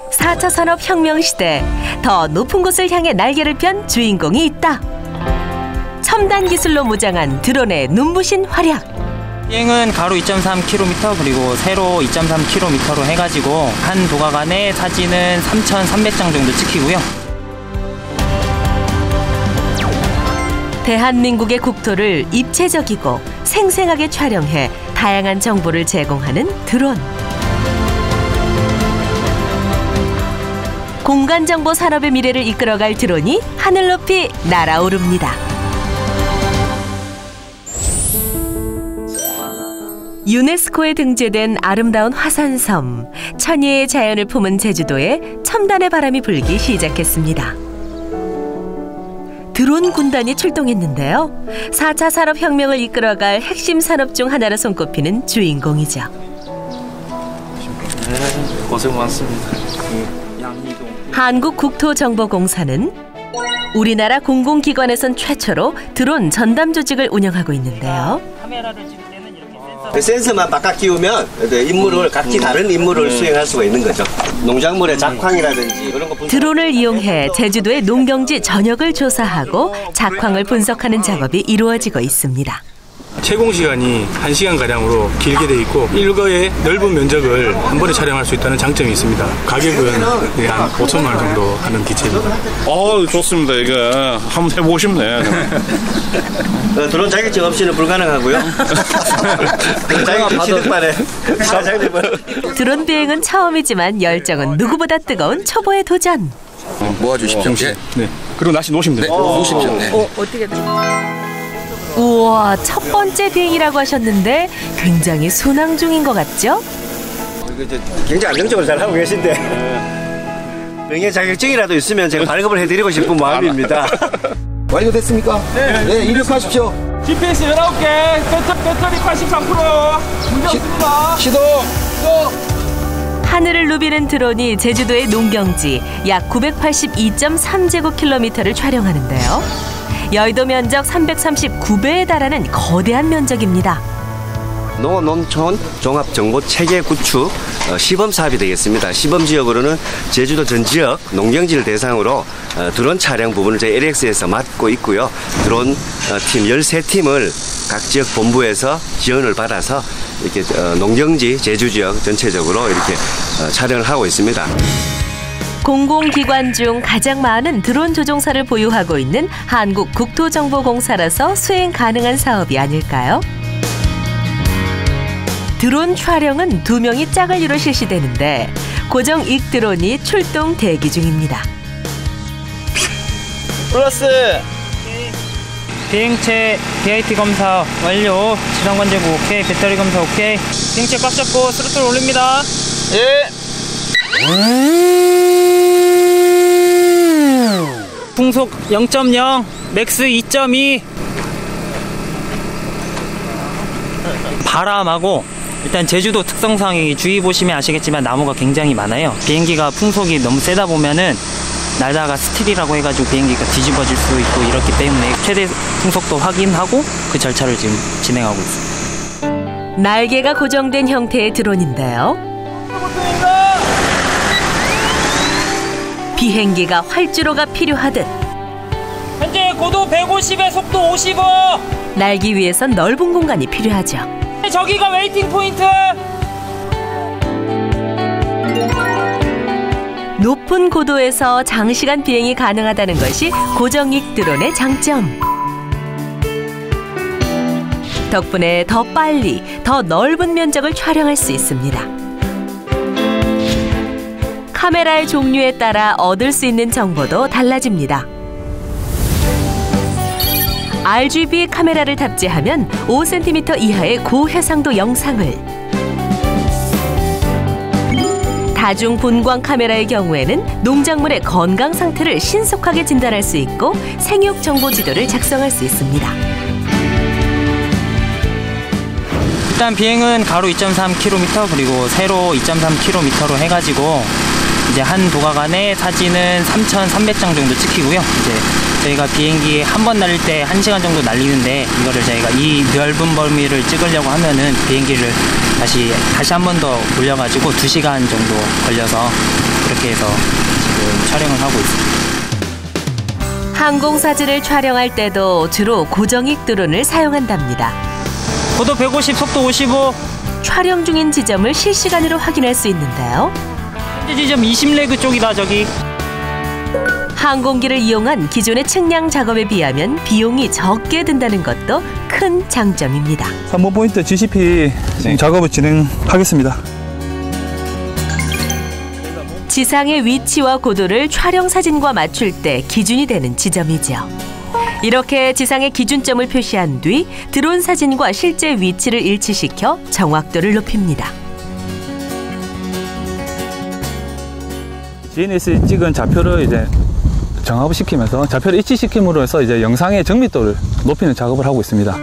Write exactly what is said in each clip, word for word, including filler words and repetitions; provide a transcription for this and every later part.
사 차 산업혁명 시대, 더 높은 곳을 향해 날개를 편 주인공이 있다. 첨단 기술로 무장한 드론의 눈부신 활약. 비행은 가로 이 점 삼 킬로미터 그리고 세로 이 점 삼 킬로미터로 해가지고 한 도각안에 사진은 삼천삼백 장 정도 찍히고요. 대한민국의 국토를 입체적이고 생생하게 촬영해 다양한 정보를 제공하는 드론. 공간정보 산업의 미래를 이끌어갈 드론이 하늘 높이 날아오릅니다. 유네스코에 등재된 아름다운 화산섬, 천혜의 자연을 품은 제주도에 첨단의 바람이 불기 시작했습니다. 드론 군단이 출동했는데요. 사 차 산업혁명을 이끌어갈 핵심 산업 중 하나로 손꼽히는 주인공이죠. 네, 고생 많습니다. 한국국토정보공사는 우리나라 공공기관에선 최초로 드론 전담 조직을 운영하고 있는데요. 그 센서만 바깥 끼우면 임무를 각기 다른 임무를 수행할 수가 있는 거죠. 농작물의 작황이라든지 그런 거. 드론을 이용해 제주도의 농경지 전역을 조사하고 작황을 분석하는 작업이 이루어지고 있습니다. 채공 시간이 한 시간 가량으로 길게 돼 있고 일거의 넓은 면적을 한 번에 촬영할 수 있다는 장점이 있습니다. 가격은 네, 한 오천만 원 정도 하는 기체입니다. 어, 좋습니다. 이거 한번 해보고 싶네. 드론 자격증 없이는 불가능하고요. 자격증 취득반에 드론 비행은 처음이지만 열정은 누구보다 뜨거운 초보의 도전. 모아주십시오. 네. 네. 그리고 날씨 놓으시면 돼요. 네, 놓으십시오. 네. 어, 어떻게 돼? 우와, 첫 번째 비행이라고 하셨는데 굉장히 순항 중인 것 같죠? 굉장히 안정적으로 잘 하고 계신데 병의 자격증이라도 있으면 제가 발급을 해드리고 싶은 마음입니다. 완료됐습니까? 네. 네, 이륙하십시오. 지피에스 열아홉 개, 배터리, 배터리 팔십삼 퍼센트. 문제 없습니다. 시동. 시동. 하늘을 누비는 드론이 제주도의 농경지 약 구백팔십이 점 삼 제곱킬로미터를 촬영하는데요. 여의도 면적 삼백삼십구 배에 달하는 거대한 면적입니다. 농업 농촌 종합 정보 체계 구축 시범 사업이 되겠습니다. 시범 지역으로는 제주도 전 지역 농경지를 대상으로 드론 촬영 부분을 저희 엘엑스에서 맡고 있고요. 드론 팀 열세 팀을 각 지역 본부에서 지원을 받아서 이렇게 농경지 제주 지역 전체적으로 이렇게 촬영을 하고 있습니다. 공공기관 중 가장 많은 드론 조종사를 보유하고 있는 한국국토정보공사라서 수행 가능한 사업이 아닐까요? 드론 촬영은 두 명이 짝을 이뤄 실시되는데 고정 익 드론이 출동 대기 중입니다. 플러스 비행체 비아이티 검사 완료. 지상 관제부 오케이. 배터리 검사 오케이. 비행체 꽉 잡고 스로틀 올립니다. 예. 풍속 영 점 영, 맥스 이 점 이. 바람하고 일단 제주도 특성상이 주위 보시면 아시겠지만 나무가 굉장히 많아요. 비행기가 풍속이 너무 세다 보면은 날다가 스틸이라고 해가지고 비행기가 뒤집어질 수 있고 이렇기 때문에 최대 풍속도 확인하고 그 절차를 지금 진행하고 있습니다. 날개가 고정된 형태의 드론인데요. 비행기가 활주로가 필요하듯 현재 고도 백오십에 속도 오십오. 날기 위해선 넓은 공간이 필요하죠. 저기가 웨이팅 포인트. 높은 고도에서 장시간 비행이 가능하다는 것이 고정익 드론의 장점. 덕분에 더 빨리, 더 넓은 면적을 촬영할 수 있습니다. 카메라의 종류에 따라 얻을 수 있는 정보도 달라집니다. 알지비 카메라를 탑재하면 오 센티미터 이하의 고해상도 영상을, 다중 분광 카메라의 경우에는 농작물의 건강 상태를 신속하게 진단할 수 있고 생육 정보 지도를 작성할 수 있습니다. 일단 비행은 가로 이 점 삼 킬로미터 그리고 세로 이 점 삼 킬로미터로 해가지고 이제 한 도각안에 사진은 삼천삼백 장 정도 찍히고요. 이제 저희가 비행기 한 번 날릴 때 한 시간 정도 날리는데 이거를 저희가 이 넓은 범위를 찍으려고 하면은 비행기를 다시 다시 한 번 더 올려가지고 두 시간 정도 걸려서 그렇게 해서 지금 촬영을 하고 있습니다. 항공 사진을 촬영할 때도 주로 고정익 드론을 사용한답니다. 고도 백오십, 속도 오십오. 촬영 중인 지점을 실시간으로 확인할 수 있는데요. 현재 지점 이십 레그 쪽이다 저기. 항공기를 이용한 기존의 측량 작업에 비하면 비용이 적게 든다는 것도 큰 장점입니다. 삼 번 포인트 지씨피 네. 작업을 진행하겠습니다. 지상의 위치와 고도를 촬영 사진과 맞출 때 기준이 되는 지점이죠. 이렇게 지상의 기준점을 표시한 뒤 드론 사진과 실제 위치를 일치시켜 정확도를 높입니다. 지엔에스에 찍은 좌표를 이제 정합을 시키면서 좌표를 일치시킴으로 해서 이제 영상의 정밀도를 높이는 작업을 하고 있습니다.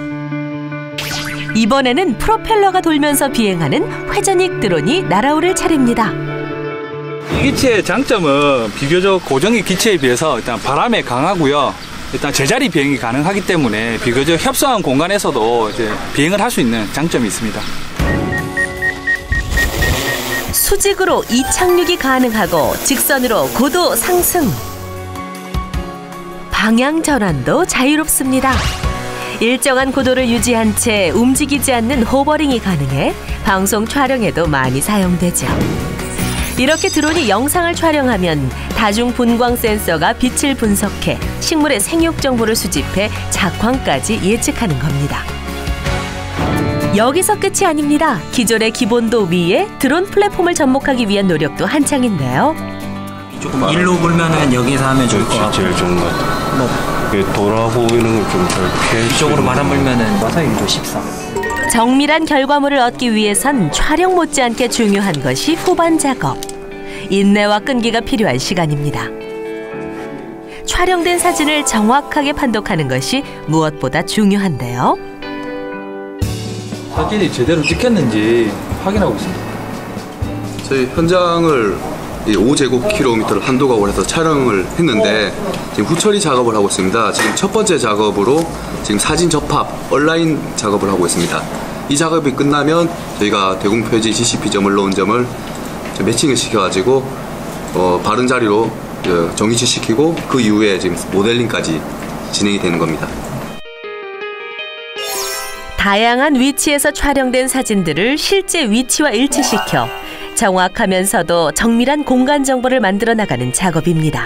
이번에는 프로펠러가 돌면서 비행하는 회전익 드론이 날아오를 차례입니다. 이 기체의 장점은 비교적 고정익 기체에 비해서 일단 바람에 강하고요. 일단 제자리 비행이 가능하기 때문에 비교적 협소한 공간에서도 이제 비행을 할 수 있는 장점이 있습니다. 수직으로 이착륙이 가능하고 직선으로 고도 상승. 방향 전환도 자유롭습니다. 일정한 고도를 유지한 채 움직이지 않는 호버링이 가능해 방송 촬영에도 많이 사용되죠. 이렇게 드론이 영상을 촬영하면 다중 분광 센서가 빛을 분석해 식물의 생육 정보를 수집해 작황까지 예측하는 겁니다. 여기서 끝이 아닙니다. 기존의 기본도 위에 드론 플랫폼을 접목하기 위한 노력도 한창인데요. 조금 일로 불면은 여기서 하면 좋을 것 같고. 제일 좋은 것 같아요. 뭐 돌아오고 이런 걸 좀 잘 피해. 이쪽으로 바람 불면은 와사일도 십사. 정밀한 결과물을 얻기 위해선 촬영 못지않게 중요한 것이 후반 작업. 인내와 끈기가 필요한 시간입니다. 촬영된 사진을 정확하게 판독하는 것이 무엇보다 중요한데요. 사진이 제대로 찍혔는지 확인하고 있습니다. 저희 현장을 오 제곱킬로미터를 한도각으로 해서 촬영을 했는데 지금 후처리 작업을 하고 있습니다. 지금 첫 번째 작업으로 지금 사진 접합, 온라인 작업을 하고 있습니다. 이 작업이 끝나면 저희가 대공표지 지씨피점을 넣은 점을 매칭을 시켜가지고 어, 바른 자리로 정위치시키고 그 이후에 지금 모델링까지 진행이 되는 겁니다. 다양한 위치에서 촬영된 사진들을 실제 위치와 일치시켜 정확하면서도 정밀한 공간 정보를 만들어 나가는 작업입니다.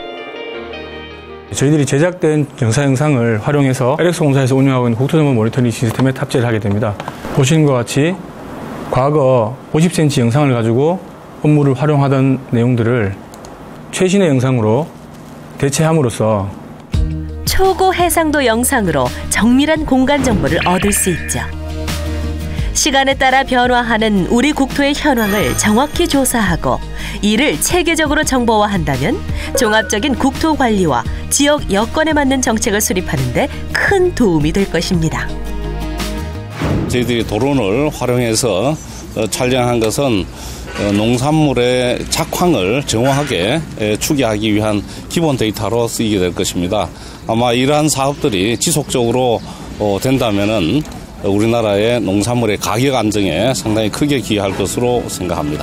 저희들이 제작된 영상 영상을 활용해서 엘엑스 공사에서 운영하고 있는 국토정보 모니터링 시스템에 탑재를 하게 됩니다. 보시는 것 같이 과거 오십 센티미터 영상을 가지고 업무를 활용하던 내용들을 최신의 영상으로 대체함으로써 초고 해상도 영상으로 정밀한 공간 정보를 얻을 수 있죠. 시간에 따라 변화하는 우리 국토의 현황을 정확히 조사하고 이를 체계적으로 정보화한다면 종합적인 국토 관리와 지역 여건에 맞는 정책을 수립하는 데 큰 도움이 될 것입니다. 저희들이 드론을 활용해서 촬영한 것은 농산물의 작황을 정확하게 추계하기 위한 기본 데이터로 쓰이게 될 것입니다. 아마 이러한 사업들이 지속적으로 된다면은 우리나라의 농산물의 가격 안정에 상당히 크게 기여할 것으로 생각합니다.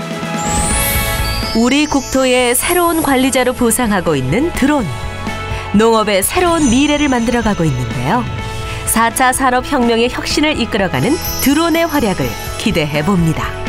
우리 국토의 새로운 관리자로 부상하고 있는 드론. 농업의 새로운 미래를 만들어가고 있는데요. 사 차 산업혁명의 혁신을 이끌어가는 드론의 활약을 기대해 봅니다.